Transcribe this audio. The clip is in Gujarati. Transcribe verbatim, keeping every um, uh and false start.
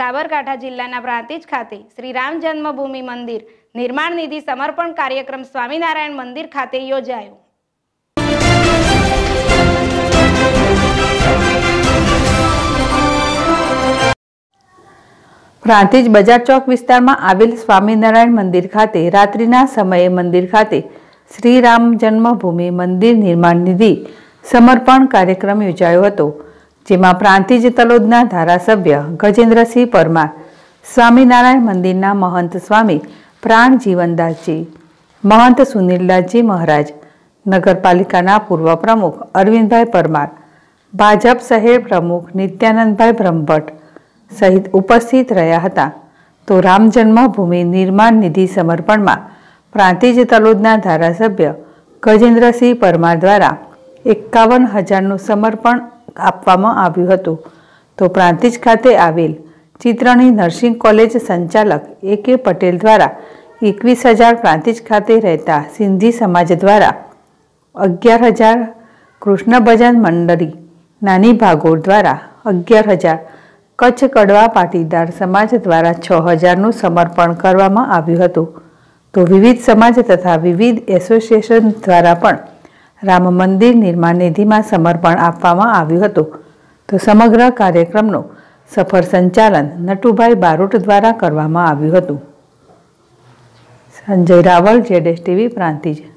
સાબરકાંઠા જિલ્લાના પ્રાંતિજ ખાતે શ્રી રામ જન્મભૂમિ મંદિર નિર્માણ નિધિ સમર્પણ કાર્યક્રમ સ્વામિનારાયણ મંદિર ખાતે યોજાયો। પ્રાંતિજ બજાર ચોક વિસ્તારમાં આવેલ સ્વામિનારાયણ મંદિર ખાતે રાત્રિના સમયે મંદિર ખાતે શ્રી રામ જન્મભૂમિ મંદિર નિર્માણ નિધિ સમર્પણ કાર્યક્રમ યોજાયો હતો, જેમાં પ્રાંતિજ તલોદના ધારાસભ્ય ગજેન્દ્રસિંહ પરમાર, સ્વામિનારાયણ મંદિરના મહંત સ્વામી પ્રાણ જીવનદાસજી, મહંત સુનિલદાસજી મહારાજ, નગરપાલિકાના પૂર્વ પ્રમુખ અરવિંદભાઈ પરમાર, ભાજપ શહેર પ્રમુખ નિત્યાનંદભાઈ બ્રહ્મભટ્ટ સહિત ઉપસ્થિત રહ્યા હતા। તો રામ જન્મભૂમિ નિર્માણ નિધિ સમર્પણમાં પ્રાંતિજ તલોદના ધારાસભ્ય ગજેન્દ્રસિંહ પરમાર દ્વારા એકાવન હજારનું સમર્પણ આપવામાં આવ્યું હતું। તો પ્રાંતિજ ખાતે આવેલ ચિત્રણી નર્સિંગ કોલેજ સંચાલક એ કે પટેલ દ્વારા એકવીસ હજાર, પ્રાંતિજ ખાતે રહેતા સિંધી સમાજ દ્વારા અગિયાર હજાર, કૃષ્ણ ભજન મંડળી નાની ભાગોળ દ્વારા અગિયાર હજાર, કચ્છ કડવા પાટીદાર સમાજ દ્વારા છ હજારનું સમર્પણ કરવામાં આવ્યું હતું। તો વિવિધ સમાજ તથા વિવિધ એસોસિએશન દ્વારા પણ રામ મંદિર નિર્માણ નિધિમાં સમર્પણ આપવામાં આવ્યું હતું। તો સમગ્ર કાર્યક્રમનું સફળ સંચાલન નટુભાઈ બારોટ દ્વારા કરવામાં આવ્યું હતું। સંજય રાવલ, જેડેશ ટીવી, પ્રાંતિજ।